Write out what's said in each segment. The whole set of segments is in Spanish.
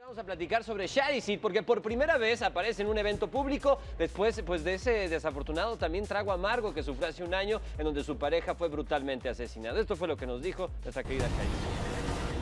Vamos a platicar sobre Sharisid porque por primera vez aparece en un evento público después de ese desafortunado también trago amargo que sufrió hace un año en donde su pareja fue brutalmente asesinada. Esto fue lo que nos dijo nuestra querida Sharisid.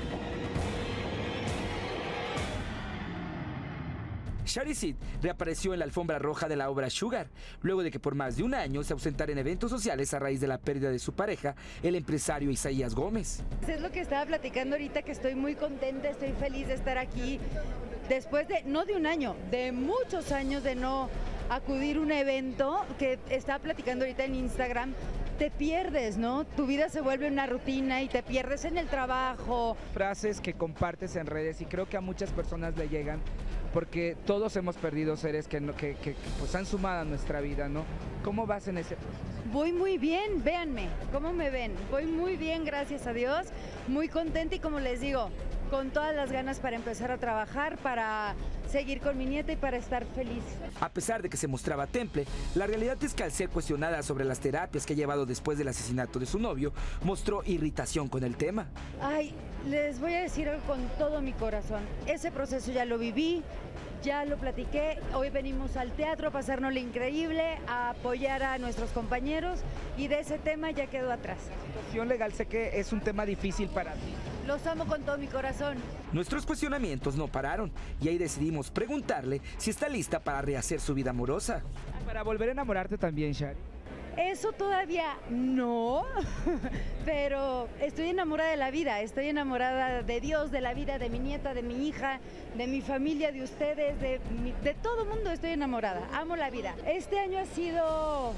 Sharisid reapareció en la alfombra roja de la obra Sugar, luego de que por más de un año se ausentara en eventos sociales a raíz de la pérdida de su pareja, el empresario Isaías Gómez. Es lo que estaba platicando ahorita, que estoy muy contenta, estoy feliz de estar aquí, después de, no de un año, de muchos años de no acudir a un evento, que estaba platicando ahorita en Instagram. Te pierdes, ¿no? Tu vida se vuelve una rutina y te pierdes en el trabajo. Frases que compartes en redes y creo que a muchas personas le llegan porque todos hemos perdido seres que pues han sumado a nuestra vida, ¿no? ¿Cómo vas en ese proceso? Voy muy bien, véanme, ¿cómo me ven? Voy muy bien, gracias a Dios, muy contenta y como les digo, con todas las ganas para empezar a trabajar, para seguir con mi nieta y para estar feliz. A pesar de que se mostraba temple, la realidad es que al ser cuestionada sobre las terapias que ha llevado después del asesinato de su novio, mostró irritación con el tema. Ay, les voy a decir algo con todo mi corazón. Ese proceso ya lo viví, ya lo platiqué. Hoy venimos al teatro a pasárnoslo increíble, a apoyar a nuestros compañeros y de ese tema ya quedó atrás. La situación legal sé que es un tema difícil para ti. Los amo con todo mi corazón. Nuestros cuestionamientos no pararon y ahí decidimos preguntarle si está lista para rehacer su vida amorosa. Para volver a enamorarte también, Shari. Eso todavía no, pero estoy enamorada de la vida, estoy enamorada de Dios, de la vida, de mi nieta, de mi hija, de mi familia, de ustedes, de todo el mundo estoy enamorada, amo la vida. Este año ha sido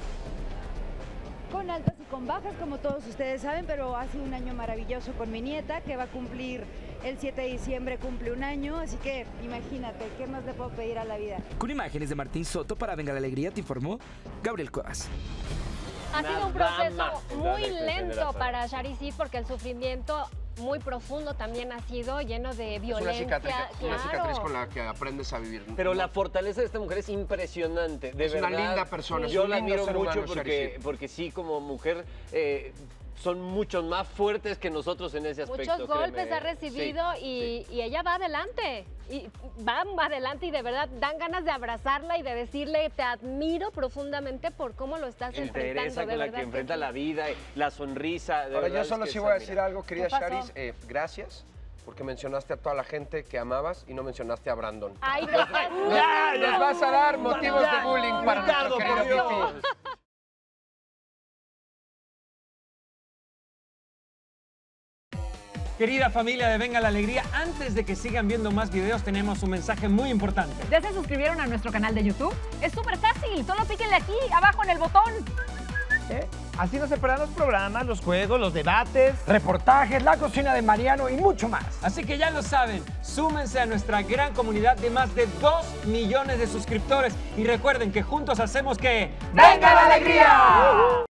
con altas y con bajas, como todos ustedes saben, pero ha sido un año maravilloso con mi nieta, que va a cumplir el 7 de diciembre, cumple un año, así que imagínate, ¿qué más le puedo pedir a la vida? Con imágenes de Martín Soto para Venga la Alegría, te informó Gabriel Cuevas. Ha sido un proceso muy lento para Sharisid porque el sufrimiento muy profundo también ha sido, lleno de violencia. Una cicatriz con la que aprendes a vivir. Pero la fortaleza de esta mujer es impresionante, de verdad. Es una linda persona. Yo la admiro mucho porque sí, como mujer, son muchos más fuertes que nosotros en ese aspecto. Muchos golpes ha recibido y ella va adelante. Y va adelante y de verdad dan ganas de abrazarla y de decirle te admiro profundamente por cómo lo estás enfrentando. Interesa con la que enfrenta la vida, la sonrisa. Ahora yo solo sí voy a decir algo, querida Sharis, gracias. Porque mencionaste a toda la gente que amabas y no mencionaste a Brandon. Ay, nos vas a dar motivos de bullying para nuestro querido Pipi. Querida familia de Venga la Alegría, antes de que sigan viendo más videos tenemos un mensaje muy importante. ¿Ya se suscribieron a nuestro canal de YouTube? Es súper fácil, solo píquenle aquí, abajo en el botón. Así no se perderán los programas, los juegos, los debates, reportajes, la cocina de Mariano y mucho más. Así que ya lo saben, súmense a nuestra gran comunidad de más de 2 millones de suscriptores y recuerden que juntos hacemos que... ¡Venga la Alegría!